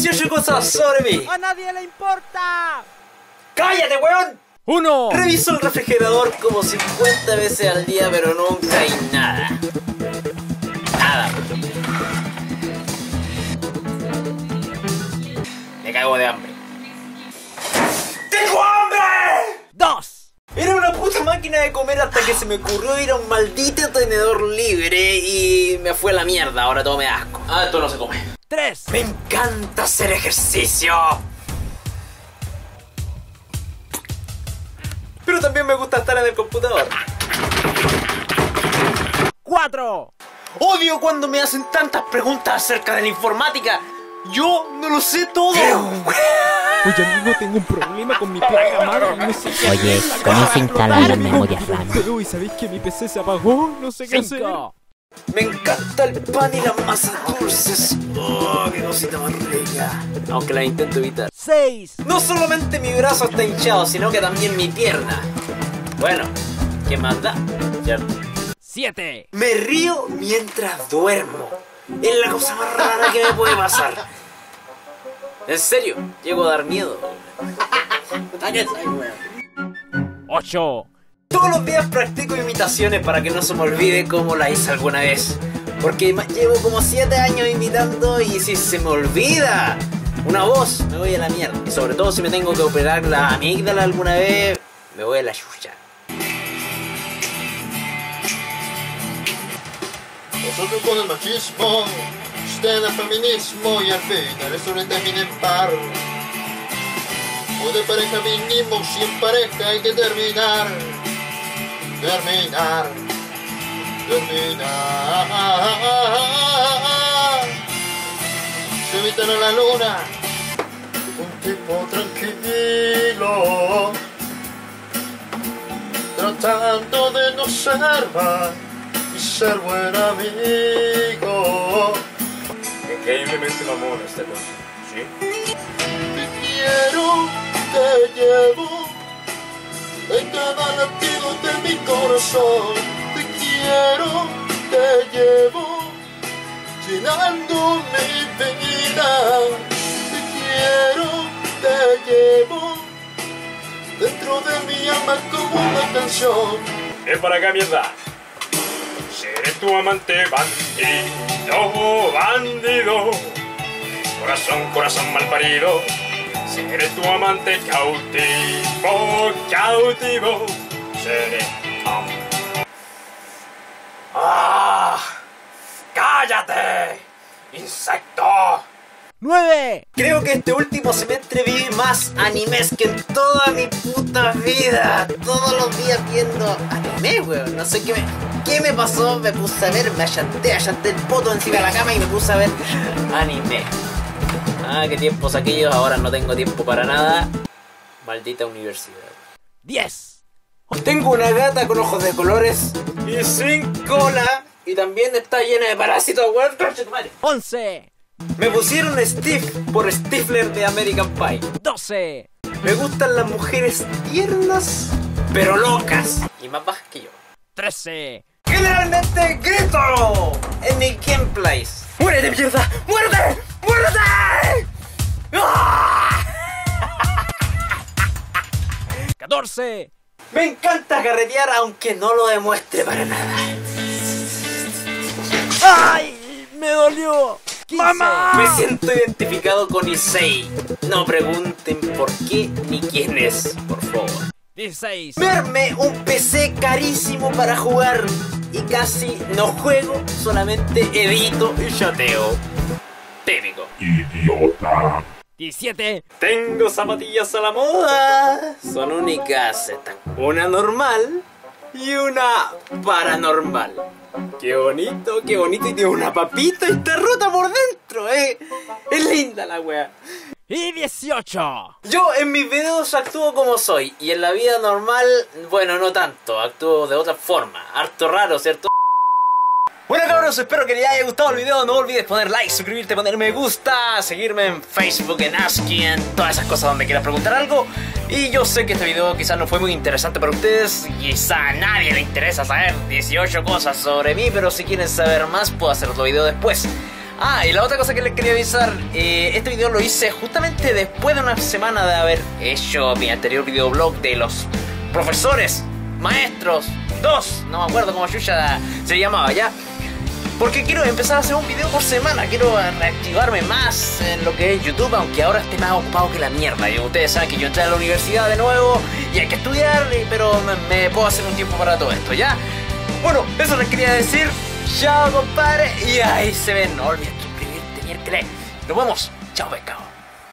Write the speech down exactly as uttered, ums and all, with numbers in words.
dieciocho cosas sobre mí. ¡A nadie le importa! ¡Cállate, weón! ¡Uno! Reviso el refrigerador como cincuenta veces al día, pero nunca hay nada. Nada. Me cago de hambre. ¡Tengo hambre! ¡Dos! Era una puta máquina de comer hasta que se me ocurrió ir a un maldito tenedor libre y me fue a la mierda. Ahora todo me da asco. Ah, esto no se come. ¡Tres! Me encanta hacer ejercicio. Pero también me gusta estar en el computador. ¡Cuatro! Odio cuando me hacen tantas preguntas acerca de la informática. Yo no lo sé todo. Oye, amigo, tengo un problema con mi placa madre. No sé qué Oye, hacer. comienza a instalar en memoria RAM. Uy, ¿sabéis que mi P C se apagó? No sé qué hacer. Me encanta el pan y las masas dulces. Oh, qué cosita más rica. Aunque la intento evitar. Seis. No solamente mi brazo está hinchado, sino que también mi pierna. Bueno, ¿qué más da? ¿Cierto? Siete. Me río mientras duermo. Es la cosa más rara que me puede pasar. En serio, llego a dar miedo. Ocho. Todos los días practico imitaciones para que no se me olvide cómo la hice alguna vez. Porque llevo como siete años imitando y si se me olvida una voz, me voy a la mierda. Y sobre todo si me tengo que operar la amígdala alguna vez, me voy a la chucha. Nosotros con el machismo, usted el feminismo y al final eso no termina en paro. O de pareja mínimo, sin pareja hay que terminar. Terminar. Terminar. Se evitan a la luna. Un tipo tranquilo. Tratando de no ser mal y ser buen amigo. Increíblemente mamón esta cosa, ¿sí? Te quiero, te llevo en cada latido de mi corazón. Te quiero, te llevo llenando mi vida. Te quiero, te llevo dentro de mi alma como una canción. Es para acá, mierda. Seré tu amante bandido, bandido. Corazón, corazón malparido. Seré tu amante cautivo, cautivo. Seré um. ¡Ah! ¡Cállate! ¡Insecto! Nueve. Creo que este último semestre vi más animes que en toda mi puta vida. Todos los días viendo anime, weón. No sé qué me, qué me pasó. Me puse a ver, me allanté, allanté el poto encima de la cama y me puse a ver anime. Ah, qué tiempos aquellos. Ahora no tengo tiempo para nada. Maldita universidad. Diez. Tengo una gata con ojos de colores y sin cola. Y también está llena de parásitos, weón. Once. Me pusieron Steve por Stifler de American Pie. Doce. Me gustan las mujeres tiernas, pero locas. Y más bajas que yo. Trece. Generalmente grito en mi gameplays. ¡Muérete, mierda! ¡Muérete! ¡Muérete! ¡Ah! Catorce. Me encanta carretear aunque no lo demuestre para nada. ¡Ay! ¡Me dolió! quince. ¡Mamá! Me siento identificado con Issei. No pregunten por qué ni quién es, por favor. dieciséis. Verme un P C carísimo para jugar y casi no juego, solamente edito y chateo. Típico. Idiota. diecisiete. Tengo zapatillas a la moda. Son únicas estas. Una normal y una paranormal. Qué bonito, qué bonito. Y tiene una papita y está rota por dentro, eh. Es linda la wea. Y dieciocho. Yo en mis videos actúo como soy. Y en la vida normal, bueno, no tanto. Actúo de otra forma. Harto raro, ¿cierto? Bueno, cabros, espero que les haya gustado el video. No olvides poner like, suscribirte, poner me gusta, seguirme en Facebook, en ASCII, en todas esas cosas donde quieras preguntar algo. Y yo sé que este video quizás no fue muy interesante para ustedes. Quizá a nadie le interesa saber dieciocho cosas sobre mí, pero si quieren saber más, puedo hacer otro video después. Ah, y la otra cosa que les quería avisar, eh, este video lo hice justamente después de una semana de haber hecho mi anterior videoblog de los profesores, maestros, dos, no me acuerdo cómo chucha se llamaba ya. Porque quiero empezar a hacer un video por semana, quiero reactivarme más en lo que es YouTube, aunque ahora esté más ocupado que la mierda. Y ustedes saben que yo entré a la universidad de nuevo y hay que estudiar, pero me, me puedo hacer un tiempo para todo esto, ¿ya? Bueno, eso les quería decir. Chao, compadre. Y ahí se ven. No olvides suscribirte, miércoles. Nos vemos. Chao, pescado.